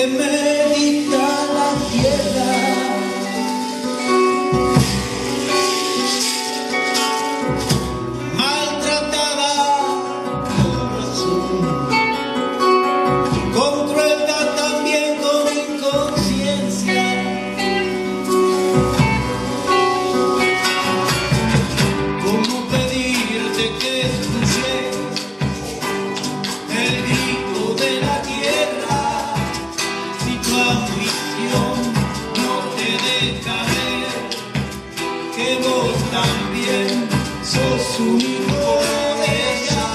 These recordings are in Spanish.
que me dicta la tierra. Maltratada con razón, con crueldad, también con inconsciencia. ¿Cómo pedirte que escuches el grito de la tierra si tu ambición no te deja ver que vos también sos un hijo de ella?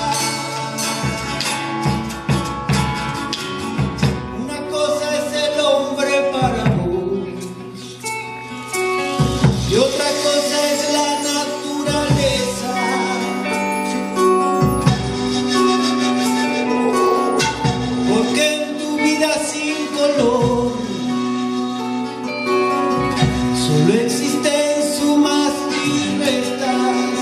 Una cosa es el hombre para vos y otra cosa es la naturaleza. Porque en tu vida sin color solo existen sumas y restas.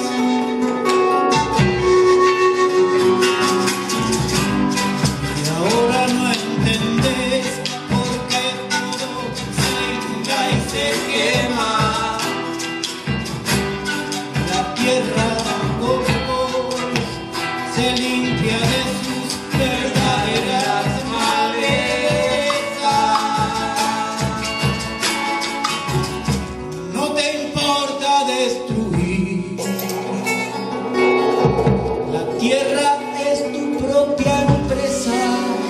Y ahora no entendés por qué todo se inunda y se quema. La tierra con vos se limpia de sus verdaderas malezas. No te importa destruir. La tierra es tu propia empresa.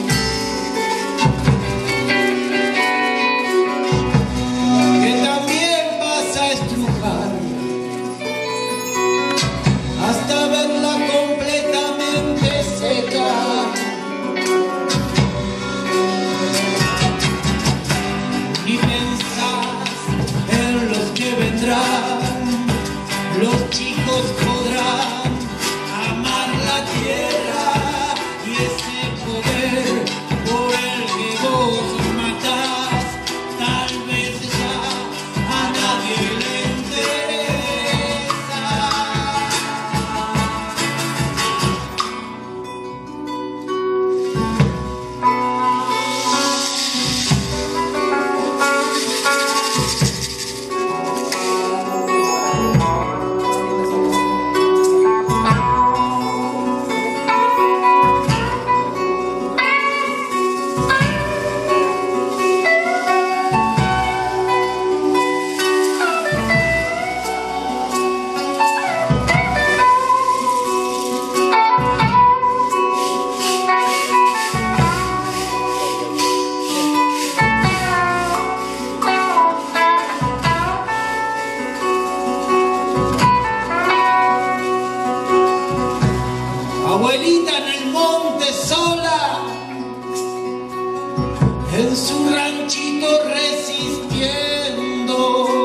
Que también vas a estrujar hasta verla completamente seca. Ni pensás en los que vendrán. Los chicos podrán amar la tierra y ese poder por el que vos matás, tal vez ya a nadie le interesa. Abuelita en el monte sola, en su ranchito resistiendo.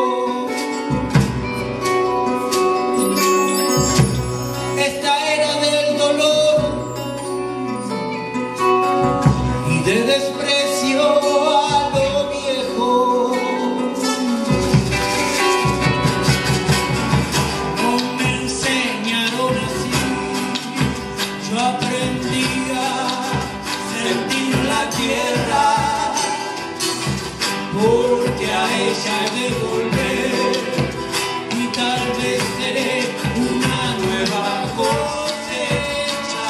Esta era del dolor y de desprecio a lo viejo. No me enseñaron así. Yo aprendí a sentir la tierra, porque a ella he de volver y tal vez seré una nueva cosecha.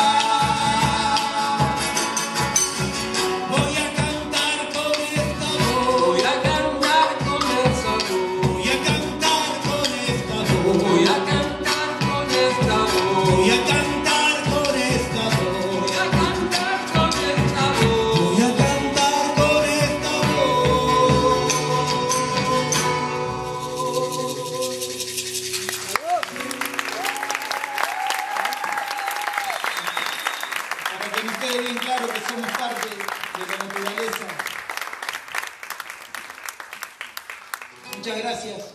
Voy a cantar con esta voz, voy a cantar con esa voz, voy a cantar con esta voz, voy a cantar con esta voz, voy a cantar. Para que nos quede bien claro que somos parte de la naturaleza. Muchas gracias.